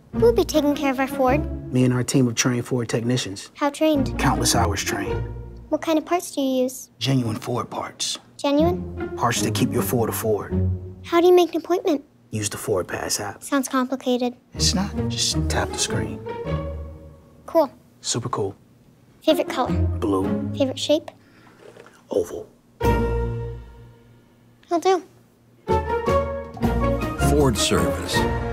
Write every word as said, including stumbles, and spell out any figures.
Who'll be taking care of our Ford? Me and our team of trained Ford technicians. How trained? Countless hours trained. What kind of parts do you use? Genuine Ford parts. Genuine? Parts that keep your Ford a Ford. How do you make an appointment? Use the FordPass app. Sounds complicated. It's not. Just tap the screen. Cool. Super cool. Favorite color? Blue. Favorite shape? Oval. Will do. Ford service.